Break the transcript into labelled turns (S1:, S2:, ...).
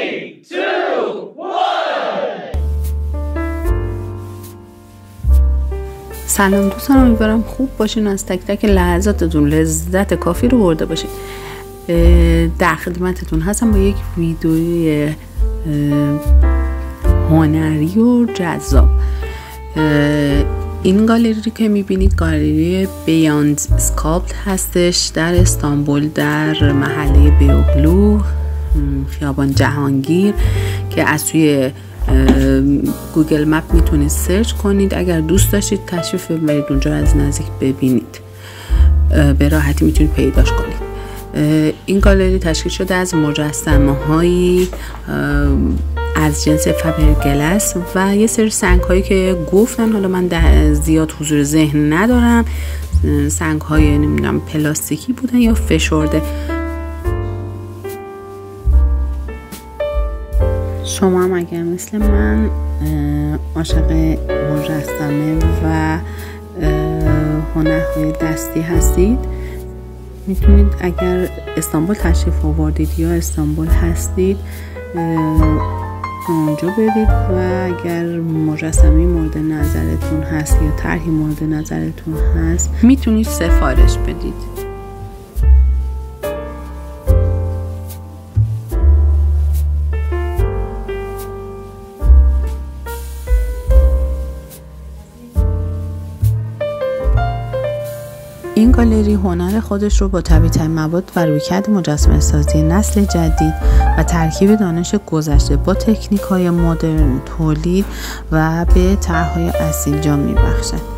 S1: 2, 1.
S2: سلام دوستان، امیدوارم خوب باشین، از تک تک لحظاتتون لذت کافی رو برده باشین. در خدمتتون هستم با یک ویدیوی هنری و جذاب. این گالری که میبینید گالری بیاند اسکالپت هستش در استانبول، در محله بیوگلو، خیابان جهانگیر، که از توی گوگل مپ میتونید سرچ کنید. اگر دوست داشتید تشریف ببرید اونجا از نزدیک ببینید، به راحتی میتونید پیداش کنید. این گالری تشکیل شده از مجسمه هایی از جنس فابرگلاس و یه سری سنگ هایی که گفتن، حالا من زیاد حضور ذهن ندارم، سنگ های نمیدونم پلاستیکی بودن یا فشرده. شما هم اگر مثل من عاشق مجسمه و هنرهای دستی هستید، میتونید اگر استانبول تشریف آوردید یا استانبول هستید اونجا برید و اگر مجسمه مورد نظرتون هست یا طرحی مورد نظرتون هست میتونید سفارش بدید. این گالری هنر خودش رو با طبیعی‌ترین مواد و رویکرد مجسمه سازی نسل جدید و ترکیب دانش گذشته با تکنیک‌های مدرن تولید و به طرح‌های اصیل جا می‌بخشد.